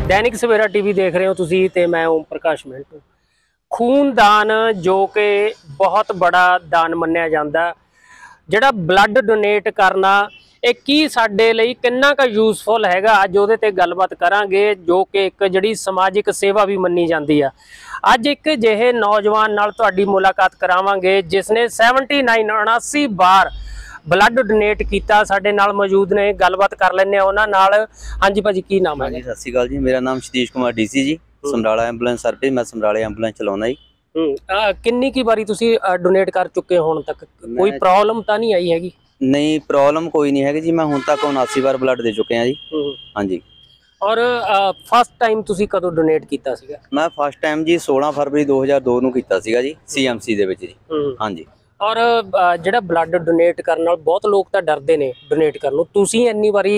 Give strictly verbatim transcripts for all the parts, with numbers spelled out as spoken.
Dainik Savera TV देख रहे हो तुसी ते मैं ओम प्रकाश मिंटू। खूनदान जो कि बहुत बड़ा दान मन्निया जाता, जिहड़ा ब्लड डोनेट करना ਇਹ ਕੀ ਸਾਡੇ ਲਈ ਕਿੰਨਾ ਕੁ ਯੂਜ਼ਫੁਲ ਹੈਗਾ। ਅੱਜ ਉਹਦੇ ਤੇ ਗੱਲਬਾਤ ਕਰਾਂਗੇ ਜੋ ਕਿ ਇੱਕ ਜਿਹੜੀ ਸਮਾਜਿਕ ਸੇਵਾ ਵੀ ਮੰਨੀ ਜਾਂਦੀ ਆ। ਅੱਜ ਇੱਕ ਜਿਹੇ ਨੌਜਵਾਨ ਨਾਲ ਤੁਹਾਡੀ ਮੁਲਾਕਾਤ ਕਰਾਵਾਂਗੇ ਜਿਸ ਨੇ उन्यासी उनासी बार ब्लड डोनेट किया। साडे नाल मौजूद ने, गलबात कर लैंदे आ उन्हां नाल। हाँ जी भाजी, की नाम है? जी सत श्री अकाल जी, मेरा नाम Satish Kumar DC ji, Samrala ambulance service. मैं समराले एंबूलेंस चलाउंदा जी। हम्म किन्नी की बारी तुसी डोनेट कर चुके हो हुण तक? कोई प्रॉब्लम तो नहीं आई हैगी? नहीं, प्रॉब्लम कोई नहीं है जी। मैं हुण तक उनासी बार ब्लड दे चुके हैं जी। हाँ जी। और फस्ट टाइम तुसी कदों डोनेट कीता सीगा? मैं फस्ट टाइम जी सोलह फरवरी दो हज़ार दो नूं कीता सीगा जी, सीएमसी दे विच जी। हाँ जी। और ਜਿਹੜਾ ਬਲੱਡ ਡੋਨੇਟ ਕਰਨ ਨਾਲ ਬਹੁਤ ਲੋਕ ਤਾਂ ਡਰਦੇ ਨੇ ਡੋਨੇਟ ਕਰਨ ਨੂੰ, ਤੁਸੀਂ ਇੰਨੀ ਵਾਰੀ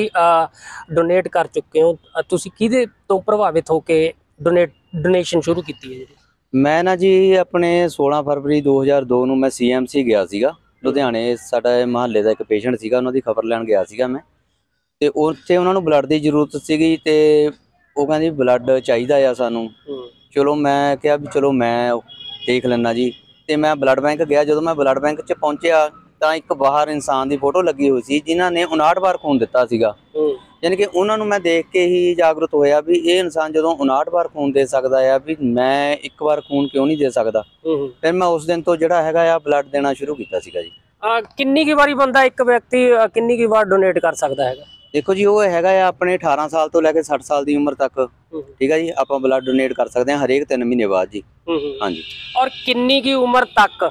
ਡੋਨੇਟ ਕਰ ਚੁੱਕੇ ਹੋ, ਤੁਸੀਂ ਕਿਹਦੇ ਤੋਂ ਪ੍ਰਭਾਵਿਤ ਹੋ ਕੇ ਡੋਨੇਟ ਡੋਨੇਸ਼ਨ ਸ਼ੁਰੂ ਕੀਤੀ ਹੈ ਜਿਹੜੀ? ਮੈਂ ਨਾ ਜੀ ਆਪਣੇ सोलह फरवरी दो हज़ार दो ਨੂੰ ਮੈਂ ਸੀਐਮਸੀ ਗਿਆ ਸੀਗਾ ਲੁਧਿਆਣੇ। ਸਾਡਾ ਮਹੱਲੇ ਦਾ ਇੱਕ ਪੇਸ਼ੈਂਟ ਸੀਗਾ, ਉਹਨਾਂ ਦੀ ਖਬਰ ਲੈਣ ਗਿਆ ਸੀਗਾ ਮੈਂ, ਤੇ ਉੱਥੇ ਉਹਨਾਂ ਨੂੰ ਬਲੱਡ ਦੀ ਜ਼ਰੂਰਤ ਸੀਗੀ ਤੇ ਉਹ ਕਹਿੰਦੇ ਬਲੱਡ ਚਾਹੀਦਾ ਆ ਸਾਨੂੰ। ਚਲੋ ਮੈਂ ਕਿਹਾ ਵੀ ਚਲੋ ਮੈਂ ਦੇਖ ਲੈਣਾ ਜੀ। ਤੇ ਮੈਂ ਬਲੱਡ ਬੈਂਕ ਗਿਆ। ਜਦੋਂ ਮੈਂ ਬਲੱਡ ਬੈਂਕ 'ਚ ਪਹੁੰਚਿਆ ਤਾਂ ਇੱਕ ਬਾਹਰ ਇਨਸਾਨ ਦੀ ਫੋਟੋ ਲੱਗੀ ਹੋਈ ਸੀ ਜਿਨ੍ਹਾਂ ਨੇ उनाहठ ਵਾਰ ਖੂਨ ਦਿੱਤਾ ਸੀਗਾ। ਯਾਨੀ ਕਿ ਉਹਨਾਂ ਨੂੰ ਮੈਂ ਦੇਖ ਕੇ ਹੀ ਜਾਗਰੂਕ ਹੋਇਆ ਵੀ ਇਹ ਇਨਸਾਨ ਜਦੋਂ उनाहठ ਵਾਰ ਖੂਨ ਦੇ ਸਕਦਾ ਆ ਵੀ ਮੈਂ ਇੱਕ ਵਾਰ ਖੂਨ ਕਿਉਂ ਨਹੀਂ ਦੇ ਸਕਦਾ। ਫਿਰ ਮੈਂ ਉਸ ਦਿਨ ਤੋਂ ਜਿਹੜਾ ਹੈਗਾ ਆ ਬਲੱਡ ਦੇਣਾ ਸ਼ੁਰੂ ਕੀਤਾ ਸੀਗਾ ਜੀ। ਕਿੰਨੀ ਕੁ ਵਾਰੀ ਬੰਦਾ ਇੱਕ ਵਿਅਕਤੀ ਕਿੰਨੀ ਕੁ ਵਾਰ ਡੋਨੇਟ ਕਰ ਸਕਦਾ ਹੈਗਾ? देखो जी, वो हैगा अपने अठारह साल तो लैके साठ साल की उम्र तक, ठीक है जी, आप ब्लड डोनेट कर सकते हैं हरेक तीन महीने बाद जी। हाँ जी। और किन्नी की उम्र तक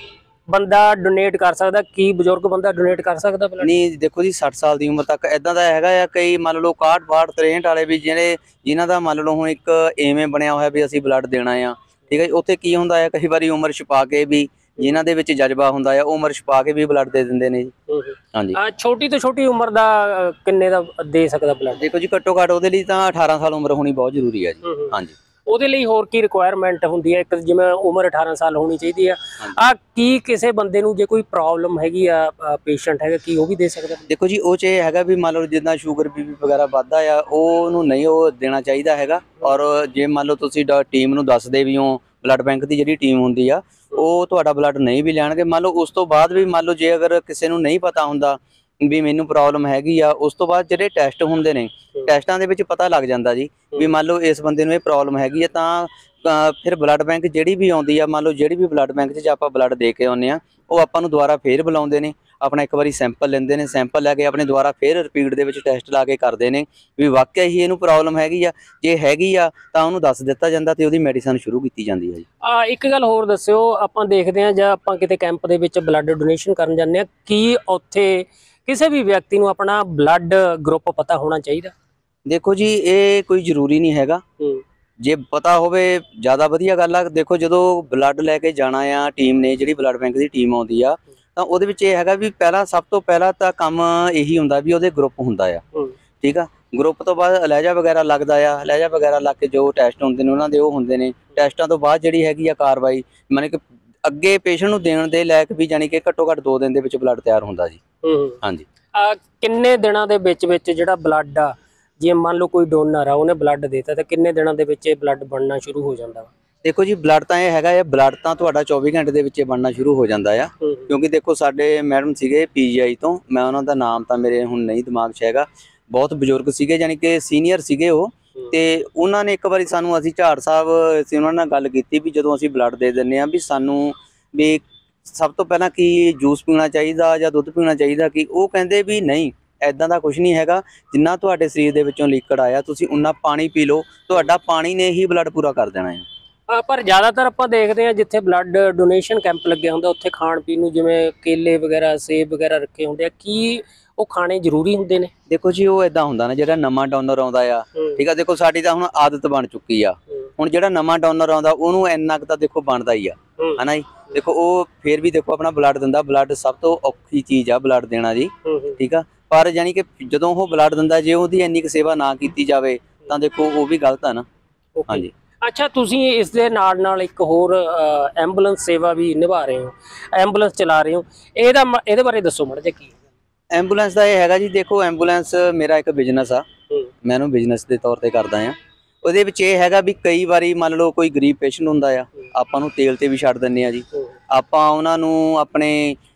बंदा डोनेट कर सकता? की बजुर्ग बंदा डोनेट कर सकता ब्लड? नहीं, देखो जी साठ साल की उम्र तक इदा का हैगा। कई मान लो इकाहठ बाहठ तिरसठ वाले भी जिहड़े जिन्हां दा मान लो हुण एक एवें बनया होया भी असीं ब्लड देना आ, ठीक है। उत्थे की हुंदा है कई बारी उम्र छुपा के भी जिन्हां दे विच जज्बा हुंदा है उम्र छुपा के भी ब्लड दे दिंदे ने जी। हाँ जी। छोटी तो छोटी उम्र दा किन्ने दा दे सकदा ब्लड? देखो जी घट्टो घट्ट उहदे लई तां अठारह साल उम्र होनी बहुत जरूरी है जी। हाँ जी। ਉਹਦੇ ਲਈ ਹੋਰ ਕੀ ਰਿਕੁਆਇਰਮੈਂਟ ਹੁੰਦੀ ਹੈ? ਇੱਕ ਜਿਵੇਂ ਉਮਰ अठारह ਸਾਲ ਹੋਣੀ ਚਾਹੀਦੀ ਆ, ਆ ਕੀ ਕਿਸੇ ਬੰਦੇ ਨੂੰ ਜੇ ਕੋਈ ਪ੍ਰੋਬਲਮ ਹੈਗੀ ਆ, ਪੇਸ਼ੈਂਟ ਹੈਗਾ, ਕੀ ਉਹ ਵੀ ਦੇ ਸਕਦਾ? ਦੇਖੋ ਜੀ ਉਹ 'ਚ ਇਹ ਹੈਗਾ ਵੀ ਮੰਨ ਲਓ ਜਿੱਦਾਂ ਸ਼ੂਗਰ ਬੀਪੀ ਵਗੈਰਾ ਵੱਧਦਾ ਆ ਉਹਨੂੰ ਨਹੀਂ ਉਹ ਦੇਣਾ ਚਾਹੀਦਾ ਹੈਗਾ। ਔਰ ਜੇ ਮੰਨ ਲਓ ਤੁਸੀਂ ਟੀਮ ਨੂੰ ਦੱਸਦੇ ਵੀ ਹੋ, ਬਲੱਡ ਬੈਂਕ ਦੀ ਜਿਹੜੀ ਟੀਮ ਹੁੰਦੀ ਆ ਉਹ ਤੁਹਾਡਾ ਬਲੱਡ ਨਹੀਂ ਵੀ ਲੈਣਗੇ। ਮੰਨ ਲਓ ਉਸ ਤੋਂ ਬਾਅਦ ਵੀ ਮੰਨ ਲਓ ਜੇ ਅਗਰ ਕਿਸੇ ਨੂੰ ਨਹੀਂ ਪਤਾ ਹੁੰਦਾ ਵੀ ਮੈਨੂੰ ਪ੍ਰੋਬਲਮ ਹੈਗੀ ਆ, ਉਸ ਤੋਂ ਬਾਅਦ ਜਿਹੜੇ ਟੈਸਟ ਹੁੰਦੇ ਨੇ ਟੈਸਟਾਂ ਦੇ ਵਿੱਚ ਪਤਾ ਲੱਗ ਜਾਂਦਾ ਜੀ ਵੀ ਮੰਨ ਲਓ ਇਸ ਬੰਦੇ ਨੂੰ ਇਹ ਪ੍ਰੋਬਲਮ ਹੈਗੀ ਆ। ਤਾਂ ਫਿਰ ਬਲੱਡ ਬੈਂਕ ਜਿਹੜੀ ਵੀ ਆਉਂਦੀ ਆ, ਮੰਨ ਲਓ ਜਿਹੜੀ ਵੀ ਬਲੱਡ ਬੈਂਕ 'ਚ ਆਪਾਂ ਬਲੱਡ ਦੇ ਕੇ ਆਉਂਦੇ ਆ ਉਹ ਆਪਾਂ ਨੂੰ ਦੁਬਾਰਾ ਫੇਰ ਬੁਲਾਉਂਦੇ ਨੇ, ਆਪਣਾ ਇੱਕ ਵਾਰੀ ਸੈਂਪਲ ਲੈਂਦੇ ਨੇ, ਸੈਂਪਲ ਲੈ ਕੇ ਆਪਣੇ ਦੁਬਾਰਾ ਫੇਰ ਰਿਪੀਟ ਦੇ ਵਿੱਚ ਟੈਸਟ ਲਾ ਕੇ ਕਰਦੇ ਨੇ ਵੀ ਵਾਕਿਆ ਹੀ ਇਹਨੂੰ ਪ੍ਰੋਬਲਮ ਹੈਗੀ ਆ। ਜੇ ਹੈਗੀ ਆ ਤਾਂ ਉਹਨੂੰ ਦੱਸ ਦਿੱਤਾ ਜਾਂਦਾ ਤੇ ਉਹਦੀ ਮੈਡੀਸਨ ਸ਼ੁਰੂ ਕੀਤੀ ਜਾਂਦੀ ਹੈ ਜੀ। ਆ ਇੱਕ ਗੱਲ ਹੋਰ ਦੱਸਿਓ, ਆਪਾਂ ਦੇਖਦੇ ਹਾਂ ਜਾਂ ਆਪਾਂ ਕਿਤੇ ਕੈਂਪ ਦੇ ਵਿੱਚ ਬਲੱਡ ਡੋਨੇਸ਼ਨ ਕਰਨ ਜਾਂਦੇ ਆ, ਕੀ ਉੱਥੇ ਕਿਸੇ ਵੀ ਵਿਅਕਤੀ ਨੂੰ ਆਪਣਾ ਬਲੱਡ ਗਰੁੱਪ ਪਤਾ ਹੋਣਾ ਚਾਹੀਦਾ? देखो जी ये कोई जरूरी नहीं हैगा, जे पता होवे ज़्यादा वधिया गल आ। देखो जो ब्लड लैके जाना आ टीम ने जिहड़ी ब्लड बैंक की टीम आउंदी आ तां उहदे विच इह हैगा भी पहला सब तो पहला तां काम यही हुंदा भी उहदे ग्रुप हुंदा आ, ठीक आ। ग्रुप तो बाद अलैजा वगैरह लगदा आ, अलैजा वगैरह लग के जो टैसट हुंदे ने उहनां दे ओह हुंदे ने। टैसटां तो बाद जिहड़ी हैगी आ कार्रवाई माने कि अगे पेशेंट नूं देण दे लैक भी जानी कि घट्टो घट्ट दो दिन दे विच ब्लड तैयार हुंदा जी। हाँ जी। किन्ने दिनां दे विच विच जिहड़ा ब्लड आ, जे मान लो कोई डोनर आ उन्हें ब्लड देता तो किन्ने दिनों के विच ब्लड बनना शुरू हो जाता? देखो जी ब्लड तो यह हैगा, ब्लड तो तुहाडा चौबीस घंटे के विच बनना शुरू हो जाता है। क्योंकि देखो साडे मैडम सीगे पीजीआई तो, मैं उन्हों का नाम तो मेरे हुण नहीं दिमाग च हैगा, बहुत बजुर्ग सीगे यानी कि सीनियर सीगे वो, ते उन्होंने एक बारी सानू असीं झाड़ साहब असीं उन्हां नाल गल कीती भी जदों असीं ब्लड दे दिंदे आ भी सानू भी सब तो पहला की जूस पीना चाहिए या दुध पीना चाहिए, कि वो कहंदे भी नहीं ऐदा दा कुछ नहीं हैगा। जिन्ना तुहाडे शरीर दे विचों लिक्विड आया तुसीं उन्ना पानी पी लो, तुहाडा पानी ने ही ब्लड पूरा कर देना है। पर ज़्यादातर आपां देखते हैं जिथे ब्लड डोनेशन कैंप लगे होंदे उत्थे खाण पीण नूं जिवें केले वगैरह सेब वगैरह रखे होंदे, की वो खाने जरूरी होंदे ने? देखो जी वो इदां हुंदा ना, जिहड़ा नवां डोनर आउंदा आ, ठीक है, देखो साडी तां हुण आदत बन चुकी आ, हुण जिहड़ा नवां डोनर आउंदा उहनूं इन्ना क तां देखो बनदा ही आ, है ना जी। देखो वो फिर भी देखो अपना ब्लड दिंदा, ब्लड सब तो औखी चीज़ आ ब्लड देना जी, ठीक है। पर जानी कि जदों वो ब्लड दिंदा जे उहदी इन्नी क सेवा ना कीती जावे तां देखो वो भी गलत है ना। हाँ जी। अच्छा तुसीं इस दे नाल नाल एक होर एंबूलेंस सेवा भी निभा रहे हो, एंबूलेंस चला रहे हो, ਇਹਦਾ ਇਹਦੇ ਬਾਰੇ ਦੱਸੋ ਮਾੜਾ ਜਿਹਾ ਕੀ? एंबूलेंस ਦਾ ਇਹ ਹੈਗਾ ਜੀ, देखो एंबूलेंस मेरा एक बिजनेस आ, मैं बिजनेस के तौर पर करदा आ। ਉਹਦੇ ਵਿੱਚ ਇਹ ਹੈਗਾ ਵੀ ਕਈ ਵਾਰੀ ਮੰਨ ਲਓ ਕੋਈ ਗਰੀਬ ਪੇਸ਼ੈਂਟ ਹੁੰਦਾ ਆ, ਆਪਾਂ ਨੂੰ ਤੇਲ ਤੇ ਵੀ ਛੱਡ ਦਿੰਦੇ ਆ ਜੀ, ਆਪਾਂ ਉਹਨਾਂ ਨੂੰ ਆਪਣੇ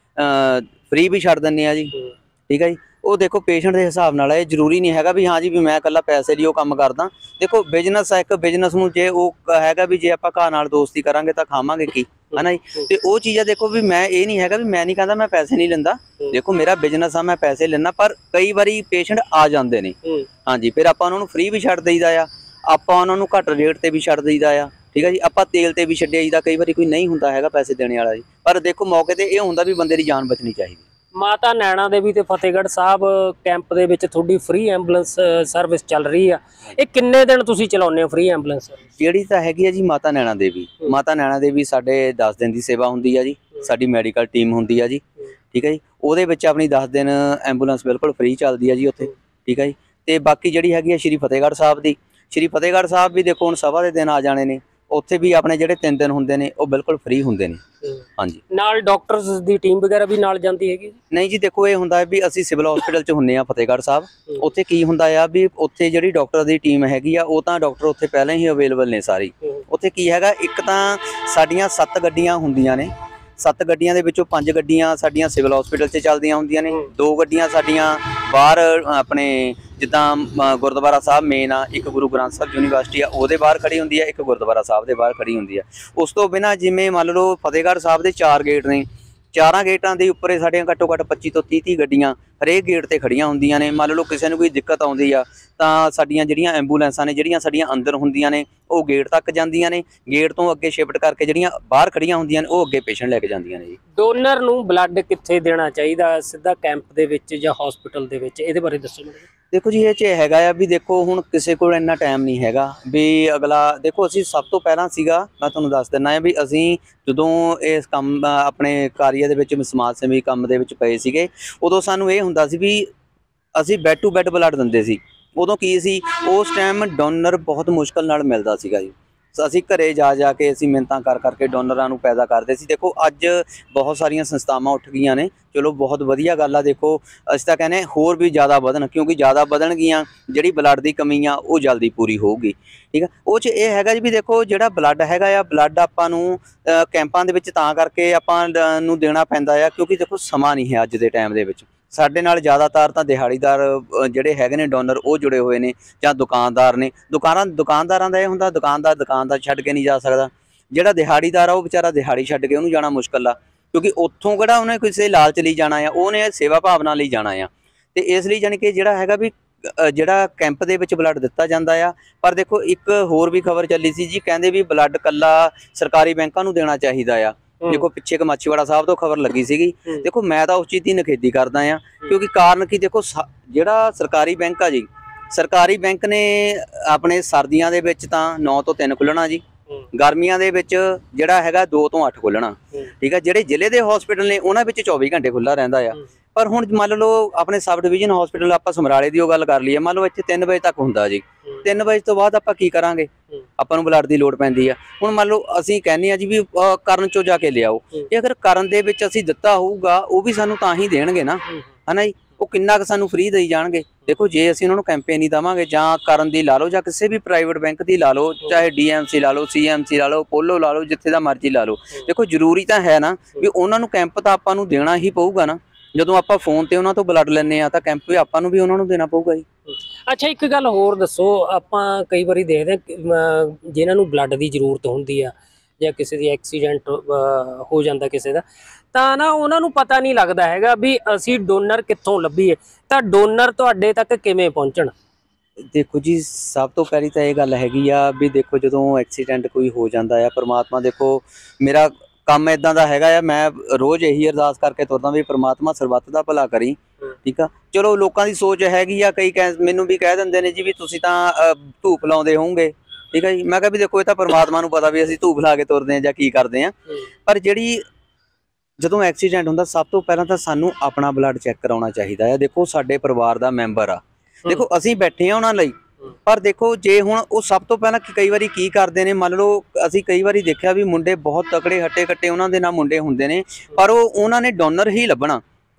ਫ੍ਰੀ ਵੀ ਛੱਡ ਦਿੰਦੇ ਆ ਜੀ, ਠੀਕ ਹੈ ਜੀ। ਉਹ ਦੇਖੋ ਪੇਸ਼ੈਂਟ ਦੇ ਹਿਸਾਬ ਨਾਲ ਹੈ, ਜ਼ਰੂਰੀ ਨਹੀਂ ਹੈਗਾ ਵੀ ਹਾਂ ਜੀ ਵੀ ਮੈਂ ਇਕੱਲਾ ਪੈਸੇ ਲਈ ਉਹ ਕੰਮ ਕਰਦਾ। ਦੇਖੋ ਬਿਜ਼ਨਸ ਹੈ ਇੱਕ, ਬਿਜ਼ਨਸ ਨੂੰ ਜੇ ਉਹ ਹੈਗਾ ਵੀ ਜੇ ਆਪਾਂ ਘਰ ਨਾਲ ਦੋਸਤੀ ਕਰਾਂਗੇ ਤਾਂ ਖਾਵਾਂਗੇ ਕੀ, ਹੈ ਨਾ ਜੀ। ਤੇ ਉਹ ਚੀਜ਼ਾਂ ਦੇਖੋ ਵੀ ਮੈਂ ਇਹ ਨਹੀਂ ਹੈਗਾ ਵੀ ਮੈਂ ਨਹੀਂ ਕਹਿੰਦਾ ਮੈਂ ਪੈਸੇ ਨਹੀਂ ਲੈਂਦਾ, ਦੇਖੋ ਮੇਰਾ ਬਿਜ਼ਨਸ ਆ, ਮੈਂ ਪੈਸੇ ਲੈਣਾ, ਪਰ ਕਈ ਵਾਰੀ ਪੇਸ਼ੈਂਟ ਆ ਜਾਂਦੇ ਨੇ, ਹਾਂਜੀ, ਫਿਰ ਆਪਾਂ ਉਹਨਾਂ ਨੂੰ ਫ੍ਰੀ ਵੀ ਛੱਡ ਦਈਦਾ ਆ, ਆਪਾਂ ਉਹਨਾਂ ਨੂੰ ਘੱਟ ਰੇਟ ਤੇ ਵੀ ਛੱਡ ਦਈਦਾ ਆ, ਠੀਕ ਹੈ ਜੀ। ਆਪਾਂ ਤੇਲ ਤੇ ਵੀ ਛੱਡਿਆ ਜਾਈਦਾ, ਕਈ ਵਾਰੀ ਕੋਈ ਨਹੀਂ ਹੁੰਦਾ ਹੈਗਾ ਪੈਸੇ ਦੇਣੇ ਵਾਲਾ ਜੀ, ਪਰ ਦੇਖੋ ਮੌਕੇ ਤੇ ਇਹ ਹੁੰਦਾ ਵੀ ਬੰਦੇ ਦੀ ਜਾਨ ਬਚਣੀ ਚਾਹੀਦੀ। ਮਾਤਾ ਨੈਣਾ ਦੇਵੀ ਤੇ ਫਤਿਹਗੜ੍ਹ ਸਾਹਿਬ ਕੈਂਪ ਦੇ ਵਿੱਚ ਤੁਹਾਡੀ ਫ੍ਰੀ ਐਂਬੂਲੈਂਸ ਸਰਵਿਸ ਚੱਲ ਰਹੀ ਆ, ਇਹ ਕਿੰਨੇ ਦਿਨ ਤੁਸੀਂ ਚਲਾਉਂਦੇ ਹੋ ਫ੍ਰੀ ਐਂਬੂਲੈਂਸ? ਜਿਹੜੀ ਤਾਂ ਹੈਗੀ ਆ ਜੀ ਮਾਤਾ ਨੈਣਾ ਦੇਵੀ, ਮਾਤਾ ਨੈਣਾ ਦੇਵੀ ਸਾਡੇ ਦਸ ਦਿਨ ਦੀ ਸੇਵਾ ਹੁੰਦੀ ਆ ਜੀ, ਸਾਡੀ ਮੈਡੀਕਲ ਟੀਮ ਹੁੰਦੀ ਆ ਜੀ, ਠੀਕ ਹੈ ਜੀ। ਉਹਦੇ ਵਿੱਚ ਆਪਣੀ ਦਸ ਦਿਨ ਐਂਬੂਲੈਂਸ ਬਿਲਕੁਲ ਫ੍ਰੀ ਚੱਲਦੀ ਆ ਜੀ ਉੱਥੇ, ਠੀਕ ਹੈ ਜੀ। ਤੇ ਬਾਕੀ ਜਿਹੜੀ ਹੈਗੀ ਆ ਸ਼੍ਰੀ ਫਤਿਹਗੜ੍ਹ ਸਾਹਿਬ ਦੀ, ਸ਼੍ਰੀ ਫਤਿਹਗੜ੍ਹ ਸਾਹਿਬ ਵੀ ਦੇਖੋ ਹੁਣ ਸਭਾ ਦੇ ਦਿਨ ਆ ਜਾਣੇ ਨੇ, ਉੱਥੇ ਵੀ ਆਪਣੇ ਜਿਹੜੇ ਤਿੰਨ ਦਿਨ ਹੁੰਦੇ ਨੇ ਉਹ ਬਿਲਕੁਲ ਫ੍ਰੀ ਹੁੰਦੇ ਨੇ, ਹਾਂਜੀ। ਨਾਲ ਡਾਕਟਰਸ ਦੀ ਟੀਮ ਵਗੈਰਾ ਵੀ ਨਾਲ ਜਾਂਦੀ ਹੈਗੀ? ਨਹੀਂ ਜੀ, ਦੇਖੋ ਇਹ ਹੁੰਦਾ ਵੀ ਅਸੀਂ ਸਿਵਲ ਹਸਪੀਟਲ 'ਚ ਹੁੰਦੇ ਆ ਫਤਿਹਗੜ੍ਹ ਸਾਹਿਬ, ਉੱਥੇ ਕੀ ਹੁੰਦਾ ਆ ਵੀ ਉੱਥੇ ਜਿਹੜੀ ਡਾਕਟਰ ਦੀ ਟੀਮ ਹੈਗੀ ਆ ਉਹ ਤਾਂ ਡਾਕਟਰ ਉੱਥੇ ਪਹਿਲਾਂ ਹੀ ਅਵੇਲੇਬਲ ਨੇ ਸਾਰੀ। ਉੱਥੇ ਕੀ ਹੈਗਾ, ਇੱਕ ਤਾਂ ਸਾਡੀਆਂ ਸੱਤ ਗੱਡੀਆਂ ਹੁੰਦੀਆਂ ਨੇ, ਸੱਤ ਗੱਡੀਆਂ ਦੇ ਵਿੱਚੋਂ ਪੰਜ ਗੱਡੀਆਂ ਸਾਡੀਆਂ ਸਿਵਲ ਹਸਪੀਟਲ 'ਚ ਚੱਲਦੀਆਂ ਹੁੰਦੀਆਂ ਨੇ, ਦੋ ਗੱਡੀਆਂ ਸਾਡੀਆਂ ਬਾਹਰ ਆਪਣੇ ਜਿੱਦਾਂ ਗੁਰਦੁਆਰਾ ਸਾਹਿਬ ਮੇਨ ਆ, ਇੱਕ ਗੁਰੂ ਗ੍ਰੰਥ ਸਾਹਿਬ ਯੂਨੀਵਰਸਿਟੀ ਆ ਉਹਦੇ ਬਾਹਰ ਖੜੀ ਹੁੰਦੀ ਆ, ਇੱਕ ਗੁਰਦੁਆਰਾ ਸਾਹਿਬ ਦੇ ਬਾਹਰ ਖੜੀ ਹੁੰਦੀ ਆ। ਉਸ ਤੋਂ ਬਿਨਾਂ ਜਿਵੇਂ ਮੰਨ ਲਓ ਫਤਿਹਗੜ੍ਹ ਸਾਹਿਬ ਦੇ ਚਾਰ ਗੇਟ ਨੇ, ਚਾਰਾਂ ਗੇਟਾਂ ਦੇ ਉੱਪਰ ਸਾਡੀਆਂ ਘੱਟੋ ਘੱਟ ਪੱਚੀ ਤੋਂ ਤੀਹ ਤੀਹ ਗੱਡੀਆਂ ਹਰੇਕ ਗੇਟ ਤੇ ਖੜੀਆਂ ਹੁੰਦੀਆਂ ਨੇ। ਮੰਨ ਲਓ ਕਿਸੇ ਨੂੰ ਕੋਈ ਦਿੱਕਤ ਆਉਂਦੀ ਆ ਤਾਂ ਸਾਡੀਆਂ ਜਿਹੜੀਆਂ ਐਂਬੂਲੈਂਸਾਂ ਨੇ ਜਿਹੜੀਆਂ ਸਾਡੀਆਂ ਅੰਦਰ ਹੁੰਦੀਆਂ ਨੇ ਉਹ ਗੇਟ ਤੱਕ ਜਾਂਦੀਆਂ ਨੇ, ਗੇਟ ਤੋਂ ਅੱਗੇ ਸ਼ਿਫਟ ਕਰਕੇ ਜਿਹੜੀਆਂ ਬਾਹਰ ਖੜੀਆਂ ਹੁੰਦੀਆਂ ਨੇ ਉਹ ਅੱਗੇ ਪੇਸ਼ੈਂਟ ਲੈ ਕੇ ਜਾਂਦੀਆਂ ਨੇ ਜੀ। ਡੋਨਰ ਨੂੰ ਬਲੱਡ ਕਿੱਥੇ ਦੇਣਾ ਚਾਹੀਦਾ, ਸਿੱਧਾ ਕੈਂਪ ਦੇ ਵਿੱਚ ਜਾਂ ਹਸਪੀਟਲ ਦੇ ਵਿੱਚ, ਇਹਦੇ ਬਾਰੇ ਦੱਸੋ ਮੈਨੂੰ। ਦੇਖੋ ਜੀ ਇਹ 'ਚ ਹੈਗਾ ਆ ਵੀ ਦੇਖੋ ਹੁਣ ਕਿਸੇ ਕੋਲ ਇੰਨਾ ਟਾਈਮ ਨਹੀਂ ਹੈਗਾ ਵੀ ਅਗਲਾ, ਦੇਖੋ ਅਸੀਂ ਸਭ ਤੋਂ ਪਹਿਲਾਂ ਸੀਗਾ, ਮੈਂ ਤੁਹਾਨੂੰ ਦੱਸ ਦਿੰਦਾ ਹਾਂ ਵੀ ਅਸੀਂ ਜਦੋਂ ਇਸ ਕੰਮ ਆਪਣੇ ਕਾਰਜ ਦੇ ਵਿੱਚ ਸਮਾਜ ਸੇਵੀ ਕੰਮ ਦੇ ਵਿੱਚ ਪਏ ਸੀਗੇ, ਉਦੋਂ ਸਾਨੂੰ ਇਹ ਹੁੰਦਾ ਸੀ ਵੀ ਅਸੀਂ ਬੈੱਡ ਟੂ ਬੈੱਡ ਬਲੱਡ ਦਿੰਦੇ ਸੀ। ਉਦੋਂ ਕੀ ਸੀ, ਉਸ ਟਾਈਮ ਡੋਨਰ ਬਹੁਤ ਮੁਸ਼ਕਲ ਨਾਲ ਮਿਲਦਾ ਸੀਗਾ ਜੀ, ਅਸੀਂ ਘਰੇ ਜਾ ਜਾ ਕੇ ਅਸੀਂ ਮਿਹਨਤਾਂ ਕਰ ਕਰਕੇ ਡੋਨਰਾਂ ਨੂੰ ਪੈਦਾ ਕਰਦੇ ਸੀ। ਦੇਖੋ ਅੱਜ ਬਹੁਤ ਸਾਰੀਆਂ ਸੰਸਥਾਵਾਂ ਉੱਠ ਗਈਆਂ ਨੇ, ਚਲੋ ਬਹੁਤ ਵਧੀਆ ਗੱਲ ਆ। ਦੇਖੋ ਅਸੀਂ ਤਾਂ ਕਹਿੰਦੇ ਹੋਰ ਵੀ ਜ਼ਿਆਦਾ ਵਧਣ, ਕਿਉਂਕਿ ਜ਼ਿਆਦਾ ਵਧਣਗੀਆਂ ਜਿਹੜੀ ਬਲੱਡ ਦੀ ਕਮੀ ਆ ਉਹ ਜਲਦੀ ਪੂਰੀ ਹੋਊਗੀ, ਠੀਕ ਆ। ਉਹ 'ਚ ਇਹ ਹੈਗਾ ਜੀ ਵੀ ਦੇਖੋ ਜਿਹੜਾ ਬਲੱਡ ਹੈਗਾ ਆ, ਬਲੱਡ ਆਪਾਂ ਨੂੰ ਕੈਂਪਾਂ ਦੇ ਵਿੱਚ ਤਾਂ ਕਰਕੇ ਆਪਾਂ ਨੂੰ ਦੇਣਾ ਪੈਂਦਾ ਆ ਕਿਉਂਕਿ ਦੇਖੋ ਸਮਾਂ ਨਹੀਂ ਹੈ ਅੱਜ ਦੇ ਟਾਈਮ ਦੇ ਵਿੱਚ। ਸਾਡੇ ਨਾਲ ਜ਼ਿਆਦਾਤਰ ਤਾਂ ਦਿਹਾੜੀਦਾਰ ਜਿਹੜੇ ਹੈਗੇ ਨੇ ਡੋਨਰ ਉਹ ਜੁੜੇ ਹੋਏ ਨੇ ਜਾਂ ਦੁਕਾਨਦਾਰ ਨੇ। ਦੁਕਾਨਾਂ ਦੁਕਾਨਦਾਰਾਂ ਦਾ ਇਹ ਹੁੰਦਾ, ਦੁਕਾਨਦਾਰ ਦੁਕਾਨਦਾਰ ਛੱਡ ਕੇ ਨਹੀਂ ਜਾ ਸਕਦਾ, ਜਿਹੜਾ ਦਿਹਾੜੀਦਾਰ ਆ ਉਹ ਵਿਚਾਰਾ ਦਿਹਾੜੀ ਛੱਡ ਕੇ ਉਹਨੂੰ ਜਾਣਾ ਮੁਸ਼ਕਿਲ ਆ, ਕਿਉਂਕਿ ਉੱਥੋਂ ਕਿਹੜਾ ਉਹਨੇ ਕਿਸੇ ਲਾਲਚ ਲਈ ਜਾਣਾ ਆ, ਉਹਨੇ ਸੇਵਾ ਭਾਵਨਾ ਲਈ ਜਾਣਾ ਆ। ਤੇ ਇਸ ਲਈ ਜਾਣੀ ਕਿ ਜਿਹੜਾ ਹੈਗਾ ਵੀ ਜਿਹੜਾ ਕੈਂਪ ਦੇ ਵਿੱਚ ਬਲੱਡ ਦਿੱਤਾ ਜਾਂਦਾ ਆ। ਪਰ ਦੇਖੋ ਇੱਕ ਹੋਰ ਵੀ ਖਬਰ ਚੱਲੀ ਸੀ ਜੀ, ਕਹਿੰਦੇ ਵੀ ਬਲੱਡ ਕੱਲਾ ਸਰਕਾਰੀ ਬੈਂਕਾਂ ਨੂੰ ਦੇਣਾ ਚਾਹੀਦਾ ਆ। ਦੇਖੋ ਪਿੱਛੇ ਇੱਕ ਮਾਛੀਵਾੜਾ ਸਾਹਿਬ ਤੋਂ ਖਬਰ ਲੱਗੀ ਸੀਗੀ, ਦੇਖੋ ਮੈਂ ਤਾਂ ਉਸ ਚੀਜ਼ ਦੀ ਨਿਖੇਧੀ ਕਰਦਾ ਆ, ਕਿਉਂਕਿ ਕਾਰਨ ਕੀ, ਦੇਖੋ ਜਿਹੜਾ ਸਰਕਾਰੀ ਬੈਂਕ ਆ ਜੀ, ਸਰਕਾਰੀ ਬੈਂਕ ਨੇ ਆਪਣੇ ਸਰਦੀਆਂ ਦੇ ਵਿੱਚ ਤਾਂ ਨੌ ਤੋਂ ਤਿੰਨ ਖੁੱਲਣਾ ਜੀ, ਗਰਮੀਆਂ ਦੇ ਵਿੱਚ ਜਿਹੜਾ ਹੈਗਾ ਦੋ ਤੋਂ ਅੱਠ ਖੁੱਲਣਾ, ਠੀਕ ਹੈ। ਜਿਹੜੇ ਜ਼ਿਲ੍ਹੇ ਦੇ ਹਸਪੀਟਲ ਨੇ ਉਹਨਾਂ ਵਿੱਚ ਚੌਵੀ ਘੰਟੇ ਖੁੱਲ੍ਹਾ ਰਹਿੰਦਾ ਆ। ਪਰ ਹੁਣ ਮੰਨ ਲਓ ਆਪਣੇ ਸਬ ਡਿਵੀਜ਼ਨ ਹਸਪੀਟਲ ਆਪਾਂ ਸਮਰਾਲੇ ਦੀ ਉਹ ਗੱਲ ਕਰ ਲਈਏ, ਮੰਨ ਲਓ ਇੱਥੇ ਤਿੰਨ ਵਜੇ ਤੱਕ ਹੁੰਦਾ ਜੀ, ਤਿੰਨ ਵਜੇ ਤੋਂ ਬਾਅਦ ਆਪਾਂ ਕੀ ਕਰਾਂਗੇ, ਆਪਾਂ ਨੂੰ ਬਲੱਡ ਦੀ ਲੋੜ ਪੈਂਦੀ ਆ। ਹੁਣ ਮੰਨ ਲਓ ਅਸੀਂ ਕਹਿੰਦੇ ਆ ਜੀ ਵੀ ਕਰਨ ਚੋਂ ਜਾ ਕੇ ਲਿਆਓ, ਇਹ ਅਗਰ ਕਰਨ ਦੇ ਵਿੱਚ ਅਸੀਂ ਦਿੱਤਾ ਹੋਊਗਾ ਉਹ ਵੀ ਸਾਨੂੰ ਤਾਂ ਹੀ ਦੇਣਗੇ ਨਾ, ਹਨਾ ਜੀ। ਉਹ ਕਿੰਨਾ ਕੁ ਸਾਨੂੰ ਫ੍ਰੀ ਦੇਈ ਜਾਣਗੇ। ਦੇਖੋ ਜੇ ਅਸੀਂ ਉਹਨਾਂ ਨੂੰ ਕੈਂਪੇਨ ਨਹੀਂ ਦੇਵਾਂਗੇ, ਜਾਂ ਕਰਨ ਦੀ ਲਾ ਲਓ ਜਾਂ ਕਿਸੇ ਵੀ ਪ੍ਰਾਈਵੇਟ ਬੈਂਕ ਦੀ ਲਾ ਲਓ, ਚਾਹੇ ਡੀ ਐਮ ਸੀ ਲਾ ਲਓ, ਸੀ ਐਮ ਸੀ ਲਾ ਲਓ, ਪੋਲੋ ਲਾ ਲਓ, ਜਿੱਥੇ ਦਾ ਮਰਜ਼ੀ ਲਾ ਲਓ, ਦੇਖੋ ਜ਼ਰੂਰੀ ਤਾਂ ਹੈ ਨਾ ਵੀ ਉਹਨਾਂ ਨੂੰ ਕੈਂਪ ਤਾਂ ਆਪਾਂ ਨੂੰ ਦੇਣਾ ਹੀ ਪਊਗਾ ਨਾ। ਜਦੋਂ ਆਪਾਂ ਫੋਨ ਤੇ ਉਹਨਾਂ ਤੋਂ ਬਲੱਡ ਲੈਂਦੇ ਆ ਤਾਂ ਕੈਂਪ ਵੀ ਆਪਾਂ ਨੂੰ ਵੀ ਉਹਨਾਂ ਨੂੰ ਦੇਣਾ ਪਊਗਾ ਜੀ। ਅੱਛਾ ਇੱਕ ਗੱਲ ਹੋਰ ਦੱਸੋ, ਆਪਾਂ ਕਈ ਵਾਰੀ ਦੇਖਦੇ ਹਾਂ ਜਿਨ੍ਹਾਂ ਨੂੰ ਬਲੱਡ ਦੀ ਜ਼ਰੂਰਤ ਹੁੰਦੀ ਆ ਜਾਂ ਕਿਸੇ ਦੀ ਐਕਸੀਡੈਂਟ ਹੋ ਜਾਂਦਾ ਕਿਸੇ ਦਾ, ਤਾਂ ਨਾ ਉਹਨਾਂ ਨੂੰ ਪਤਾ ਨਹੀਂ ਲੱਗਦਾ ਹੈਗਾ ਵੀ ਅਸੀਂ ਡੋਨਰ ਕਿੱਥੋਂ ਲੱਭੀਏ, ਤਾਂ ਡੋਨਰ ਤੁਹਾਡੇ ਤੱਕ ਕਿਵੇਂ ਪਹੁੰਚਣ? ਦੇਖੋ ਜੀ ਸਭ ਤੋਂ ਪਹਿਲੀ ਤਾਂ ਇਹ ਗੱਲ ਹੈਗੀ ਆ ਵੀ ਦੇਖੋ ਜਦੋਂ ਐਕਸੀਡੈਂਟ ਕੋਈ ਹੋ ਜਾਂਦਾ ਆ, ਪਰਮਾਤਮਾ ਦੇਖੋ ਮੇਰਾ ਕੰਮ ਇਦਾਂ ਦਾ ਹੈਗਾ ਆ, ਮੈਂ ਰੋਜ਼ ਇਹੀ ਅਰਦਾਸ ਕਰਕੇ ਤੁਰਦਾ ਵੀ ਪਰਮਾਤਮਾ ਸਰਬੱਤ ਦਾ ਭਲਾ ਕਰੀ, ਠੀਕ ਆ। ਚਲੋ ਲੋਕਾਂ ਦੀ ਸੋਚ ਹੈਗੀ ਆ, ਕਈ ਕਹਿ ਮੈਨੂੰ ਵੀ ਕਹਿ ਦਿੰਦੇ ਨੇ ਜੀ ਵੀ ਤੁਸੀਂ ਤਾਂ ਧੂਪ ਲਾਉਂਦੇ ਹੋਵੋਗੇ, ਠੀਕ ਹੈ ਜੀ। ਮੈਂ ਕਿਹਾ ਵੀ ਦੇਖੋ ਇਹ ਤਾਂ ਪਰਮਾਤਮਾ ਨੂੰ ਪਤਾ ਵੀ ਅਸੀਂ ਧੂਪ ਲਾ ਕੇ ਤੁਰਦੇ ਹਾਂ ਜਾਂ ਕੀ ਕਰਦੇ ਹਾਂ। ਪਰ ਜਿਹੜੀ ਜਦੋਂ ਐਕਸੀਡੈਂਟ ਹੁੰਦਾ ਸਭ ਤੋਂ ਪਹਿਲਾਂ ਤਾਂ ਸਾਨੂੰ ਆਪਣਾ ਬਲੱਡ ਚੈੱਕ ਕਰਾਉਣਾ ਚਾਹੀਦਾ ਹੈ। ਦੇਖੋ ਸਾਡੇ ਪਰਿਵਾਰ ਦਾ ਮੈਂਬਰ ਆ, ਦੇਖੋ ਅਸੀਂ ਬੈਠੇ ਆ ਉਹਨਾਂ ਲਈ, ਪਰ ਦੇਖੋ ਜੇ ਹੁਣ ਉਹ ਸਭ ਤੋਂ ਪਹਿਲਾਂ ਕਈ ਵਾਰੀ ਕੀ ਕਰਦੇ ਨੇ, ਮੰਨ ਲਓ ਅਸੀਂ ਕਈ ਵਾਰੀ ਦੇਖਿਆ ਵੀ ਮੁੰਡੇ ਬਹੁਤ ਤਕੜੇ ਹੱਟੇ ਕੱਟੇ ਉਹਨਾਂ ਦੇ ਨਾਲ ਮੁੰਡੇ ਹੁੰਦੇ ਨੇ, ਪਰ ਉਹ ਉਹਨਾਂ ਨੇ ਡੋਨਰ ਹੀ ਲੱਭਣਾ,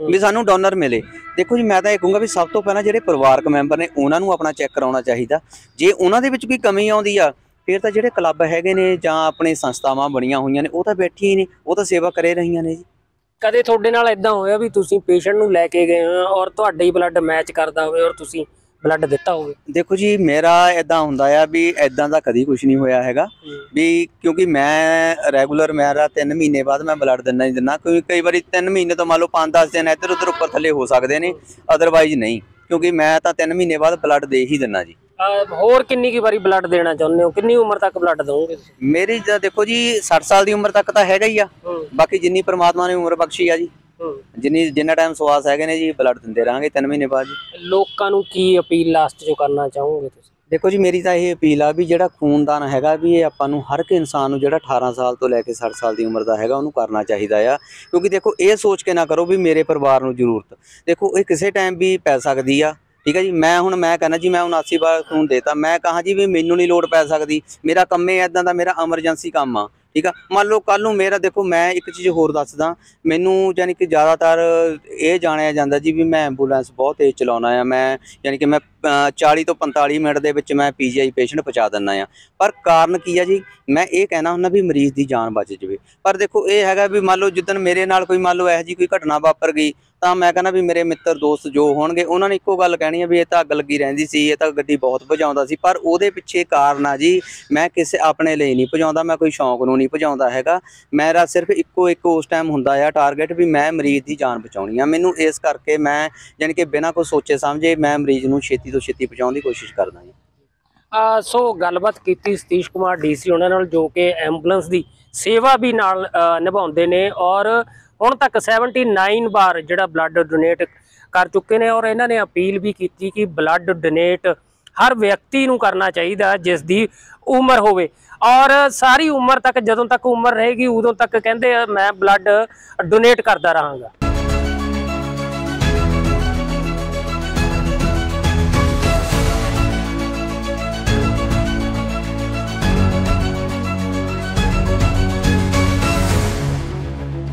ਵੀ ਸਾਨੂੰ ਡੋਨਰ ਮਿਲੇ। ਦੇਖੋ ਜੀ ਮੈਂ ਤਾਂ ਇਹ ਕਹੂੰਗਾ ਵੀ ਸਭ ਤੋਂ ਪਹਿਲਾਂ ਜਿਹੜੇ ਪਰਿਵਾਰਕ ਮੈਂਬਰ ਨੇ ਉਹਨਾਂ ਨੂੰ ਆਪਣਾ ਚੈੱਕ ਕਰਾਉਣਾ ਚਾਹੀਦਾ। ਜੇ ਉਹਨਾਂ ਦੇ ਵਿੱਚ ਕੋਈ ਕਮੀ ਆਉਂਦੀ ਆ ਫਿਰ ਤਾਂ ਜਿਹੜੇ ਕਲੱਬ ਹੈਗੇ ਨੇ ਜਾਂ ਆਪਣੇ ਸੰਸਥਾਵਾਂ ਬਣੀਆਂ ਹੋਈਆਂ ਨੇ ਉਹ ਤਾਂ ਬੈਠੀ ਹੀ ਨੇ, ਉਹ ਤਾਂ ਸੇਵਾ ਕਰੇ ਰਹੀਆਂ ਨੇ ਜੀ। ਕਦੇ ਤੁਹਾਡੇ ਨਾਲ ਇਦਾਂ ਹੋਇਆ ਵੀ ਤੁਸੀਂ ਪੇਸ਼ੈਂਟ ਨੂੰ ਲੈ ਕੇ ਗਏ ਹੋ ਔਰ ਤੁਹਾਡਾ ਹੀ ਬਲੱਡ ਮੈਚ ਕਰਦਾ ਹੋਵੇ ਔਰ ਤੁਸੀਂ ਬਲੱਡ ਦਿੱਤਾ ਹੋਵੇ? ਦੇਖੋ ਜੀ ਮੇਰਾ ਇਦਾਂ ਹੁੰਦਾ ਆ ਵੀ ਇਦਾਂ ਦਾ ਕਦੀ ਕੁਝ ਨਹੀਂ ਹੋਇਆ ਹੈਗਾ ਵੀ, ਕਿਉਂਕਿ ਮੈਂ ਰੈਗੂਲਰ ਮੇਰਾ ਤਿੰਨ ਮਹੀਨੇ ਬਾਅਦ ਮੈਂ ਬਲੱਡ ਦਿੰਦਾ ਹੀ ਦਿੰਦਾ। ਕਿਉਂਕਿ ਕਈ ਵਾਰੀ ਤਿੰਨ ਮਹੀਨੇ ਤੋਂ ਮੰਨ ਲਓ ਪੰਜ ਦਸ ਦਿਨ ਇੱਧਰ ਉੱਧਰ ਉੱਪਰ ਥੱਲੇ ਹੋ ਸਕਦੇ ਨੇ, ਅਦਰਵਾਈਜ਼ ਨਹੀਂ, ਕਿਉਂਕਿ ਮੈਂ ਤਾਂ ਤਿੰਨ ਮਹੀਨੇ ਬਾਅਦ ਬਲੱਡ ਦੇ ਹੀ ਦਿੰਦਾ ਜੀ। ਹੋਰ ਕਿੰਨੀ ਕੀ ਵਾਰੀ ਬਲੱਡ ਦੇਣਾ ਚਾਹੁੰਦੇ ਹੋ? ਕਿੰਨੀ ਉਮਰ ਤੱਕ ਬਲੱਡ ਦੋਗੇ? ਮੇਰੀ ਤਾਂ ਦੇਖੋ ਜੀ ਸੱਠ ਸਾਲ ਦੀ ਉਮਰ ਤੱਕ ਤਾਂ ਹੈਗਾ ਹੀ ਆ, ਬਾਕੀ ਜਿੰਨੀ ਪ੍ਰਮਾਤਮਾ ਨੇ ਉਮਰ ਬਖਸ਼ੀ ਆ ਜੀ, ਜਿੰਨੀ ਜਿੰਨਾ ਟਾਈਮ ਸਵਾਸ ਹੈਗੇ ਨੇ ਜੀ ਬਲੱਡ ਦਿੰਦੇ ਰਹਾਂਗੇ ਤਿੰਨ ਮਹੀਨੇ ਬਾਅਦ ਜੀ। ਲੋਕਾਂ ਨੂੰ ਕੀ ਅਪੀਲ ਲਾਸਟ 'ਚ ਕਰਨਾ ਚਾਹੋਗੇ ਤੁਸੀਂ? ਦੇਖੋ ਜੀ ਮੇਰੀ ਤਾਂ ਇਹ ਅਪੀਲ ਆ ਵੀ ਜਿਹੜਾ ਖੂਨਦਾਨ ਹੈਗਾ ਵੀ ਇਹ ਆਪਾਂ ਨੂੰ ਹਰ ਇੱਕ ਇਨਸਾਨ ਨੂੰ ਜਿਹੜਾ ਅਠਾਰਾਂ ਸਾਲ ਤੋਂ ਲੈ ਕੇ ਸੱਠ ਸਾਲ ਦੀ ਉਮਰ ਦਾ ਹੈਗਾ ਉਹਨੂੰ ਕਰਨਾ ਚਾਹੀਦਾ ਆ। ਕਿਉਂਕਿ ਦੇਖੋ ਇਹ ਸੋਚ ਕੇ ਨਾ ਕਰੋ ਵੀ ਮੇਰੇ ਪਰਿਵਾਰ ਨੂੰ ਜ਼ਰੂਰਤ, ਦੇਖੋ ਇਹ ਕਿਸੇ ਟਾਈਮ ਵੀ ਪੈ ਸਕਦੀ ਆ, ਠੀਕ ਹੈ ਜੀ। ਮੈਂ ਹੁਣ ਮੈਂ ਕਹਿੰਦਾ ਜੀ ਮੈਂ ਉਨਾਸੀ ਵਾਰ ਖੂਨ ਦੇਤਾ, ਮੈਂ ਕਹਾਂ ਜੀ ਵੀ ਮੈਨੂੰ ਨਹੀਂ ਲੋੜ ਪੈ ਸਕਦੀ, ਮੇਰਾ ਕੰਮ ਇਹ ਇੱਦਾਂ ਦਾ, ਮੇਰਾ ਐਮਰਜੈਂਸੀ ਕੰਮ ਆ, ਠੀਕ ਆ। ਮੰਨ ਲਓ ਕੱਲ ਨੂੰ ਮੇਰਾ, ਦੇਖੋ ਮੈਂ ਇੱਕ ਚੀਜ਼ ਹੋਰ ਦੱਸਦਾ, ਮੈਨੂੰ ਯਾਨੀ ਕਿ ਜ਼ਿਆਦਾਤਰ ਇਹ ਜਾਣਿਆ ਜਾਂਦਾ ਜੀ ਵੀ ਮੈਂ ਐਂਬੂਲੈਂਸ ਬਹੁਤ ਤੇਜ਼ ਚਲਾਉਣਾ ਆ, ਮੈਂ ਯਾਨੀ ਕਿ ਮੈਂ ਚਾਲੀ ਤੋਂ ਪੰਤਾਲੀ ਮਿੰਟ ਦੇ ਵਿੱਚ ਮੈਂ ਪੀ ਜੀ ਆਈ ਪੇਸ਼ੈਂਟ ਪਹੁੰਚਾ ਦਿੰਦਾ ਆ। ਪਰ ਕਾਰਨ ਕੀ ਆ ਜੀ, ਮੈਂ ਇਹ ਕਹਿਣਾ ਹੁੰਦਾ ਵੀ ਮਰੀਜ਼ ਦੀ ਜਾਨ ਬਚ ਜਾਵੇ। ਪਰ ਦੇਖੋ ਇਹ ਹੈਗਾ ਵੀ ਮੰਨ ਲਓ ਜਿੱਦਣ ਮੇਰੇ ਨਾਲ ਕੋਈ ਮੰਨ ਲਓ ਇਹੋ ਜਿਹੀ ਕੋਈ ਘਟਨਾ ਵਾਪਰ ਗਈ ਤਾਂ ਮੈਂ ਕਹਿੰਦਾ ਵੀ ਮੇਰੇ ਮਿੱਤਰ ਦੋਸਤ ਜੋ ਹੋਣਗੇ ਉਹਨਾਂ ਨੇ ਇੱਕੋ ਗੱਲ ਕਹਿਣੀ ਆ ਵੀ ਇਹ ਤਾਂ ਅੱਗ ਲੱਗੀ ਰਹਿੰਦੀ ਸੀ, ਇਹ ਤਾਂ ਗੱਡੀ ਬਹੁਤ ਭਜਾਉਂਦਾ ਸੀ। ਪਰ ਉਹਦੇ ਪਿੱਛੇ ਕਾਰਨ ਆ ਜੀ, ਮੈਂ ਕਿਸੇ ਆਪਣੇ ਲਈ ਨਹੀਂ ਭਜਾਉਂਦਾ, ਮੈਂ ਕੋਈ ਸ਼ੌਂਕ ਨੂੰ ਨਹੀਂ ਭਜਾਉਂਦਾ ਹੈਗਾ, ਮੇਰਾ ਸਿਰਫ ਇੱਕੋ ਇੱਕ ਉਸ ਟਾਈਮ ਹੁੰਦਾ ਆ ਟਾਰਗੇਟ ਵੀ ਮੈਂ ਮਰੀਜ਼ ਦੀ ਜਾਨ ਬਚਾਉਣੀ ਆ। ਮੈਨੂੰ ਇਸ ਕਰਕੇ ਮੈਂ ਯਾਨੀ ਕਿ ਬਿਨਾਂ ਕੋਈ ਸੋਚੇ ਸਮਝੇ ਮੈਂ ਮਰੀਜ਼ ਨੂੰ ਛੇਤੀ ਤੋਂ ਛੇਤੀ ਪਹੁੰਚਾਉਣ ਦੀ ਕੋਸ਼ਿਸ਼ ਕਰਦਾ ਜੀ। ਆ ਸੋ ਗੱਲਬਾਤ ਕੀਤੀ ਸਤੀਸ਼ ਕੁਮਾਰ ਡੀਸੀ ਉਹਨਾਂ ਨਾਲ, ਜੋ ਕਿ ਐਂਬੂਲੈਂਸ ਦੀ ਸੇਵਾ ਵੀ ਨਾਲ ਨਿਭਾਉਂਦੇ ਨੇ ਔਰ ਹੁਣ ਤੱਕ ਉਨੱਤੀ ਵਾਰ ਜਿਹੜਾ ਬਲੱਡ ਡੋਨੇਟ ਕਰ ਚੁੱਕੇ ਨੇ। ਔਰ ਇਹਨਾਂ ਨੇ ਅਪੀਲ ਵੀ ਕੀਤੀ ਕਿ ਬਲੱਡ ਡੋਨੇਟ ਹਰ ਵਿਅਕਤੀ ਨੂੰ ਕਰਨਾ ਚਾਹੀਦਾ ਜਿਸ ਦੀ ਉਮਰ ਹੋਵੇ, ਔਰ ਸਾਰੀ ਉਮਰ ਤੱਕ, ਜਦੋਂ ਤੱਕ ਉਮਰ ਰਹੇਗੀ ਉਦੋਂ ਤੱਕ ਕਹਿੰਦੇ ਮੈਂ ਬਲੱਡ ਡੋਨੇਟ ਕਰਦਾ ਰਹਾਂਗਾ।